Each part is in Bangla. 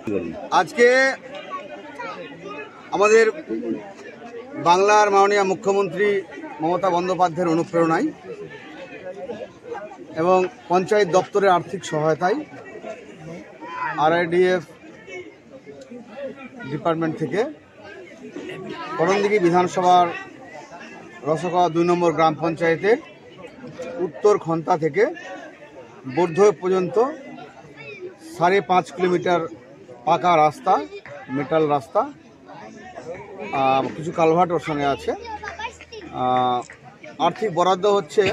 আজকে আমাদের বাংলার মাননীয় মুখ্যমন্ত্রী মমতা বন্দ্যোপাধ্যায়ের অনুপ্রেরণায় এবং পঞ্চায়েত দপ্তরের আর্থিক সহায়তায় RIDF ডিপার্টমেন্ট থেকে করণদিঘি বিধানসভার রসকা 2 নম্বর গ্রাম পঞ্চায়েতের উত্তর খন্তা থেকে বর্ধয় পর্যন্ত 5.5 কিলোমিটার পাকা রাস্তা, মেটাল রাস্তা, কিছু কালভার্ট ওর সঙ্গে আছে। আর্থিক বরাদ্দ হচ্ছে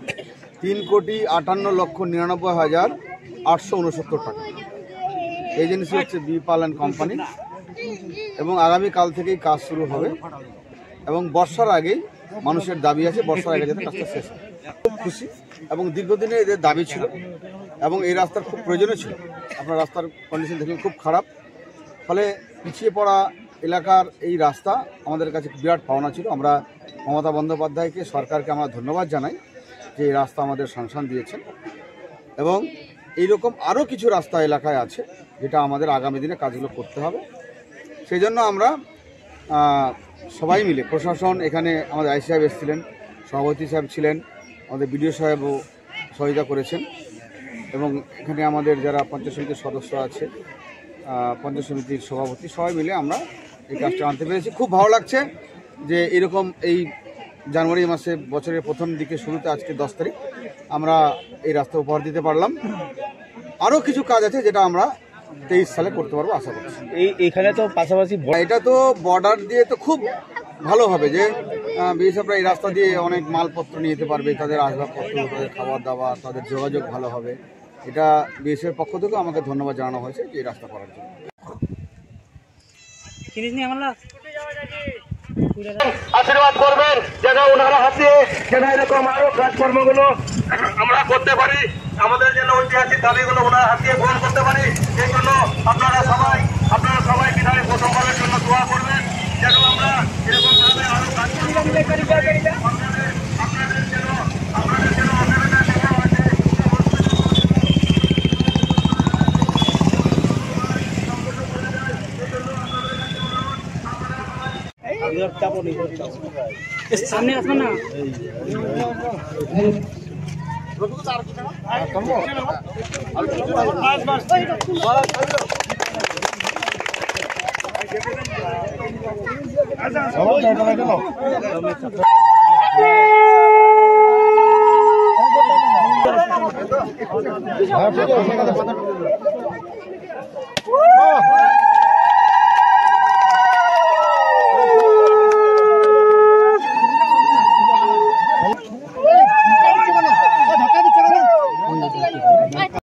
3,58,99,869 টাকা। এজেন্সি হচ্ছে বি পাল অ্যান্ড কোম্পানি এবং আগামীকাল থেকেই কাজ শুরু হবে এবং বর্ষার আগেই মানুষের দাবি আছে, বর্ষার আগে যাতে কাজটা শেষ হয়। খুব খুশি এবং দীর্ঘদিনে এদের দাবি ছিল এবং এই রাস্তার খুব প্রয়োজনীয় ছিল। আপনার রাস্তার কন্ডিশন দেখলে খুব খারাপ, ফলে পিছিয়ে পড়া এলাকার এই রাস্তা আমাদের কাছে বিরাট পাওনা ছিল। আমরা মমতা বন্দ্যোপাধ্যায়কে, সরকারকে আমরা ধন্যবাদ জানাই যে এই রাস্তা আমাদের সাংসদ দিয়েছেন এবং এইরকম আরও কিছু রাস্তা এলাকায় আছে যেটা আমাদের আগামী দিনে কাজগুলো করতে হবে। সেই জন্য আমরা সবাই মিলে, প্রশাসন, এখানে আমাদের আই সাহেব এসেছিলেন, সভাপতি সাহেব ছিলেন, আমাদের বিডিও সাহেবও সহযোগিতা করেছেন এবং এখানে আমাদের যারা পঞ্চায়েত সমিতির সদস্য আছে, পঞ্চায়েত সমিতির সভাপতি, সবাই মিলে আমরা এই কাজটা আনতে পেরেছি। খুব ভালো লাগছে যে এরকম এই জানুয়ারি মাসে বছরের প্রথম দিকে শুরুতে আজকে 10 তারিখ আমরা এই রাস্তা উপহার দিতে পারলাম। আরও কিছু কাজ আছে যেটা আমরা 23 সালে করতে পারবো আশা করছি। এইখানে তো পাশাপাশি এটা তো বর্ডার দিয়ে তো খুব ভালো হবে যে বিএসএফরা এই রাস্তা দিয়ে অনেক মালপত্র নিয়ে যেতে পারবে, তাদের আসবাবপত্র, তাদের খাবার দাবার, তাদের যোগাযোগ ভালো হবে। এটা বিএসএফের পক্ষ থেকেও আমাকে ধন্যবাদ জানানো হয়েছে যে এই রাস্তা করার জন্য। আশীর্বাদ করবেন যেন ওনারা হাতে যেন এরকম আরো কাজকর্মগুলো আমরা করতে পারি, আমাদের যেন ঐতিহাসিক দাবিগুলো ওনারা হাতে গ্রহণ করতে পারি। এই জন্য আপনারা সবাই বিধায়ক প্রথমবারের জন্য দোয়া করবেন যেন আমরা এরকম ভাবে আরো কাজকর্ম আপনাদের যেন সামনে আসবেন না।